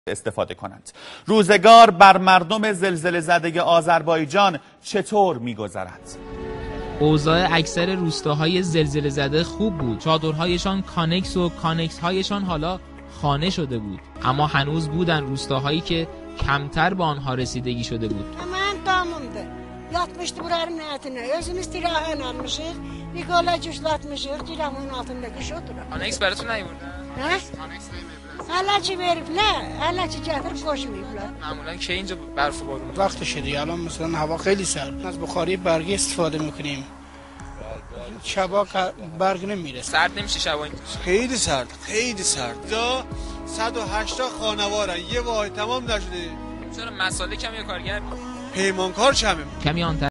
استفاده کنند. روزگار بر مردم زلزله زده آذربایجان چطور می‌گذرد؟ اوضاع اکثر روستاهای زلزله زده خوب بود. چادرهایشان کانکس و کانکس‌هایشان حالا خانه şöyle بود. اما هنوز بودن روستاهایی که کمتر به آنها رسیدگی شده بود. Hemen tamamdı. Yatmıştı buranın altına. Özümüz tirahın almışız. Bir kola cüzlatmışız. Tirahın altındaki şotura. کانکس براتون نیوردن؟ Ha? Hala çi veribler. Hala çi getirip koşmayıblar. معمولا که اینجا برف و بارون وقتشه دیگه. الان مثلا هوا خیلی سرد. از بخاری برگی استفاده میکنیم. شبا برگ نمیره. سرد نمیشه شبا اینجا؟ خیلی سرد، خیلی سرد. اینجا 180 خانوارن، یه واحد تمام نشده. چرا مسالک هم یه کارگر پیمانکار چمه. کمی آن